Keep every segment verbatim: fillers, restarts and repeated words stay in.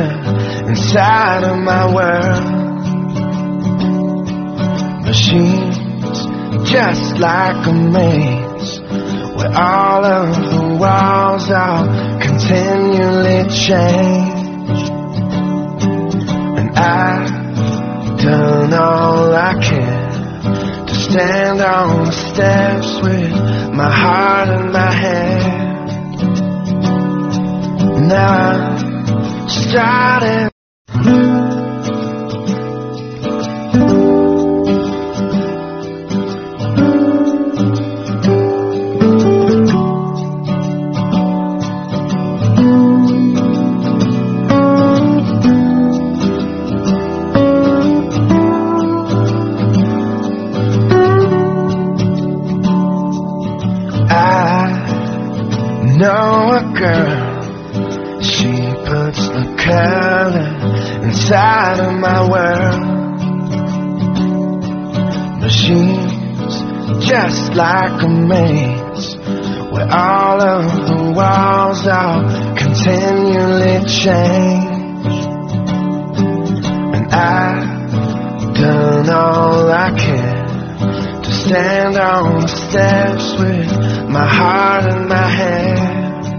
color inside of my world. Machines just like a maze, where all of the walls are continually changed. And I've done all I can to stand on the steps with my heart in my hand. Now I'm starting. Know a girl, she puts the color inside of my world. Machines just like a maze, where all of the walls are continually changed. And I've done all I can to stand on the steps with my heart in my hand.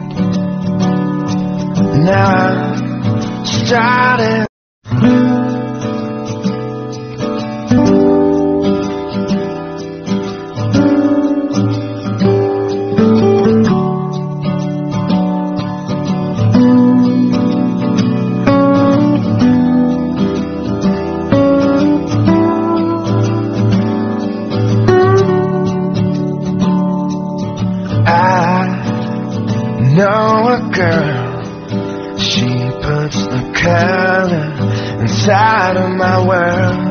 Now I'm starting. Know a girl, she puts the color inside of my world.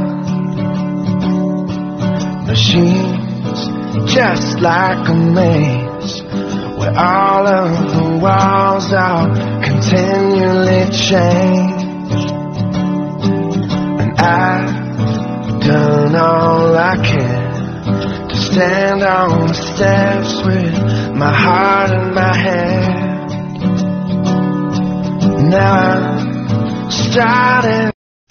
Machines just like a maze, where all of the walls are continually changed. And I've done all I can to stand on the steps with my heart in my hand. Now I'm starting.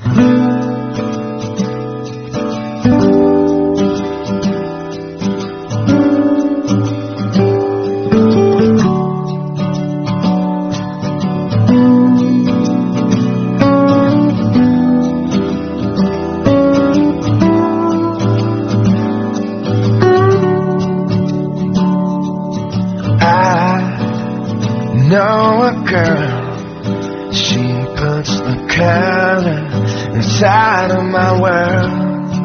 Know a girl, she puts the color inside of my world.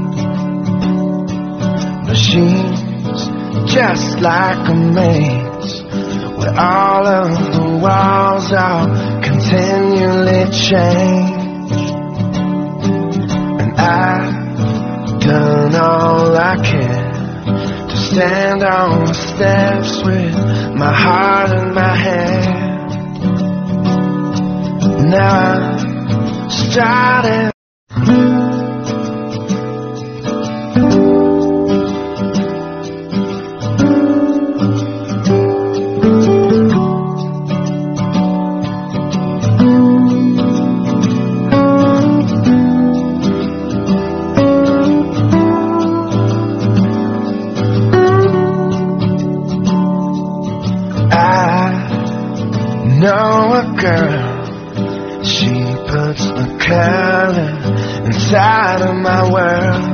Machines just like a maze, where all of the walls are continually changed. And I've done all I can to stand on the steps with my heart in my hand. Now I'm starting. Know a girl, she puts the color inside of my world.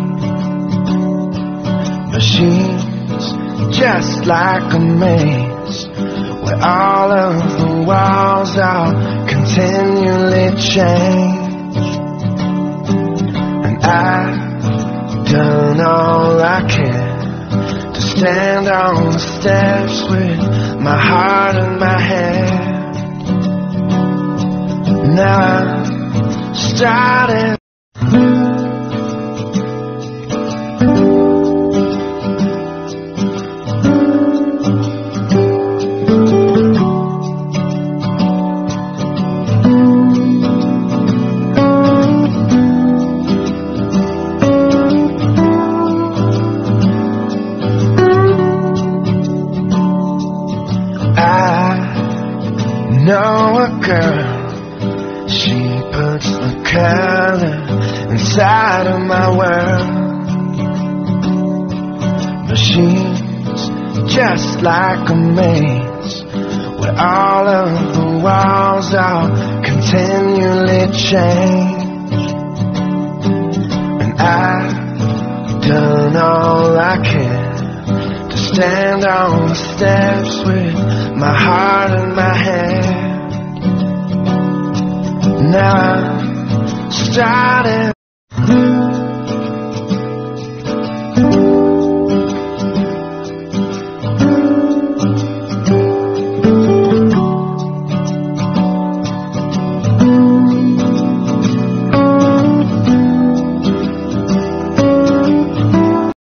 Machines just like a maze, where all of the walls are continually changed. And I've done all I can to stand on the steps with my heart in my hand. Now I'm starting. Know a girl, she puts the color inside of my world. But she's just like a maze, where all of the walls are continually changed. And I've done all I can to stand on the steps with my heart in my hand. Now I'm starting